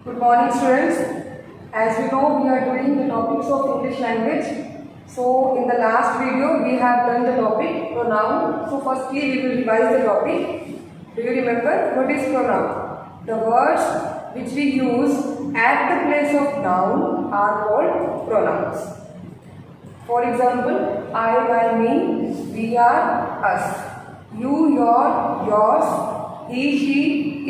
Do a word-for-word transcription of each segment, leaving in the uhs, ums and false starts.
Good morning, students. As we know, we are doing the topics of English language. So in the last video we have done the topic pronoun. So firstly we will revise the topic. Do you remember what is pronoun? The words which we use at the place of noun are called pronouns. For example, I, my, me, we are, us, you, your, yours, he, she,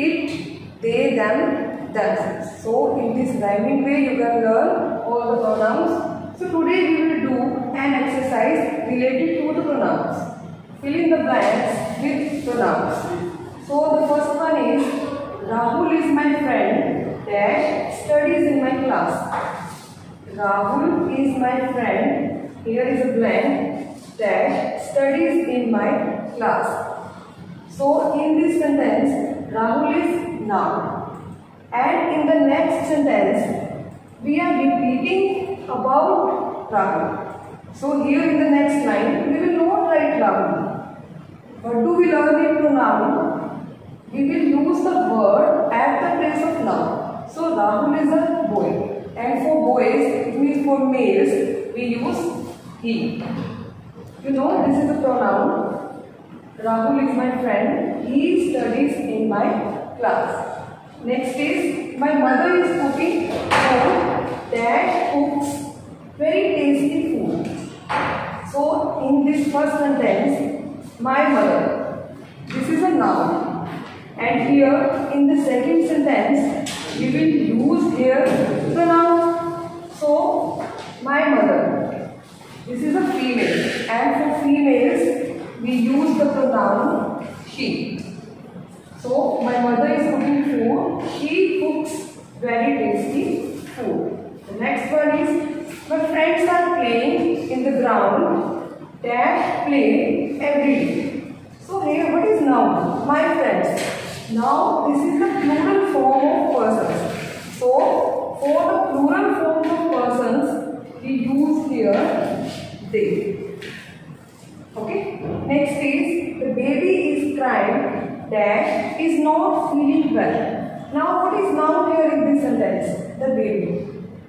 it, they, them, themselves. So in this rhyming way you can learn all the pronouns. So today we will do an exercise related to the pronouns. Fill in the blanks with pronouns. So the first one is Rahul is my friend dash studies in my class. Rahul is my friend, here is a blank, dash studies in my class. So in this sentence Rahul is noun. And in the next sentence, we are repeating about Rahul. So here in the next line, we will not write Rahul. What do we learn in pronoun? We will use the word at the place of noun. So Rahul is a boy. And for boys, it means for males, we use he. You know, this is a pronoun. Rahul is my friend. He studies in my class. Next is, my mother is cooking food that cooks very tasty food. So in this first sentence, my mother, this is a noun. And here in the second sentence, we will use here pronoun. So my mother, this is a female. And for females, we use the pronoun she. So, my mother is cooking food. She cooks very tasty food. The next one is, my friends are playing in the ground. Dash play every day. So, here what is noun? My friends. Now, this is the plural form of persons. So, for the plural form of persons, we use here they. Okay. Next is, the baby is crying. Dash is not feeling well. Now what is noun here in this sentence? The baby.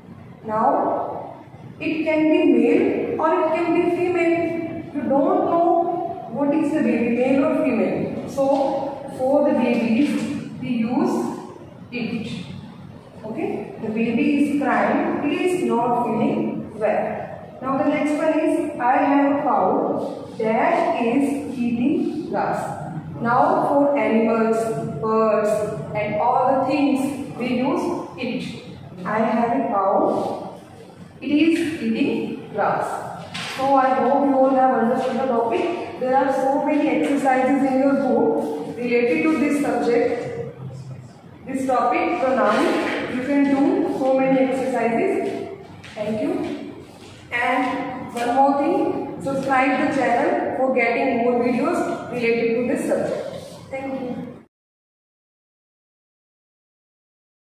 Now it can be male or it can be female. You don't know what is the baby, male or female. So for the babies we use it. Okay? The baby is crying. He is not feeling well. Now the next one is I have a cow. Dash is eating grass. Now for animals, birds and all the things we use it. I have a cow. It is eating grass. So I hope you all have understood the topic. There are so many exercises in your book related to this subject. This topic, pronoun. You can do so many exercises. Thank you. And one more thing, subscribe the channel for getting more videos related to this subject. Thank you.